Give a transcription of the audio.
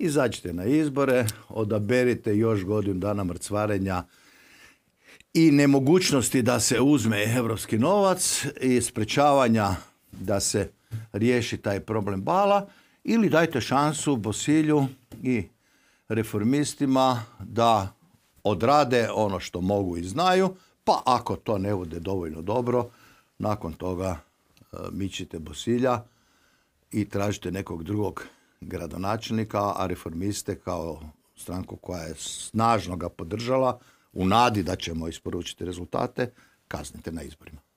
izađite na izbore, odaberite još godinu dana mrcvarenja i nemogućnosti da se uzme europski novac i sprečavanja da se riješi taj problem bala, ili dajte šansu Bosilju i reformistima da odrade ono što mogu i znaju, pa ako to ne bude dovoljno dobro, nakon toga mičite Bosilja i tražite nekog drugog gradonačelnika, a reformiste kao stranku koja je snažno ga podržala u nadi da ćemo isporučiti rezultate, kaznite na izborima.